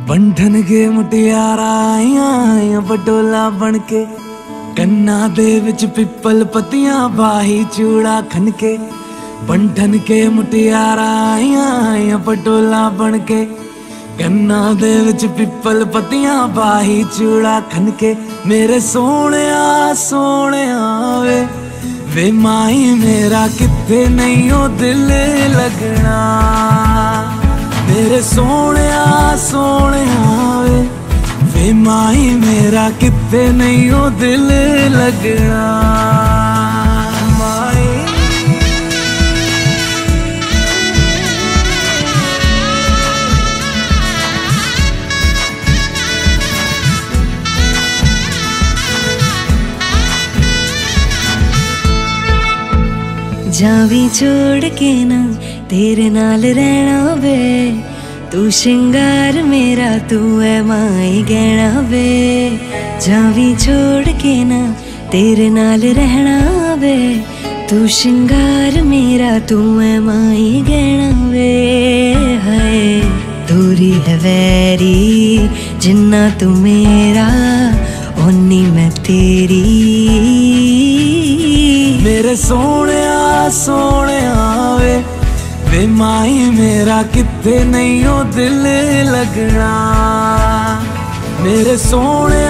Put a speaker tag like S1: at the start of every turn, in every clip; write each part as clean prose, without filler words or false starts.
S1: बंधन के मुटियारा आइया बटोला बनके कन्ना दे विच पिपल पतियां बाही चूड़ा खनके। बंधन के मुटियारा आइया बटोला बनके कन्ना दे विच पिपल पतियां बाही चूड़ा खनके। मेरे सोने वे माई मेरा किथे नहीं ओ दिल लगना। मेरे सोने वे माई मेरा किथे नहीं ओ दिल लगना। माई
S2: जावी छोड़ के ना तेरे नाल रहना वे। तू श्रृंगार मेरा तू है माई गहना वे। जावी छोड़ के ना तेरे नाल रहना वे। तू श्रृंगार मेरा तू है माई गहना वे। हाय दूरी है वैरी जिन्ना तू मेरा ओनी मैं तेरी।
S1: मेरे सोने वे माई मेरा किथे नहीं ओ दिल लगना। मेरे सोने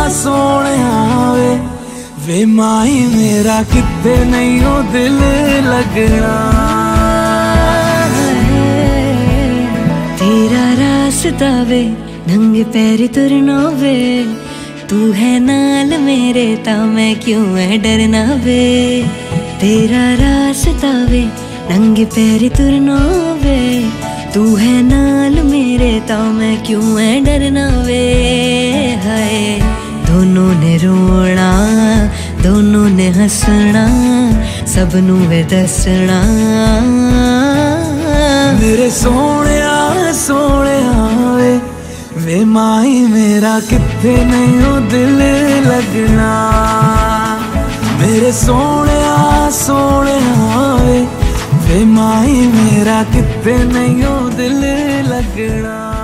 S1: वे माई मेरा किथे नहीं ओ दिल लगना।
S2: तेरा रास्ता वे नंगे पैर तुरना वे। तू है नाल मेरे ता मैं क्यों है डरना वे। तेरा रास्ता वे नंगे पैर तुरना वे। तू है नाल मेरे ता मैं क्यों है डरना वे। हाय दोनों ने रोना दोनों ने हंसना सबनू वे दसना।
S1: मेरे सोने वे माई मेरा किथे नहीं ओ दिल लगना। मेरे सोने वे माई मेरा किथे नहीं ओ दिल लगना।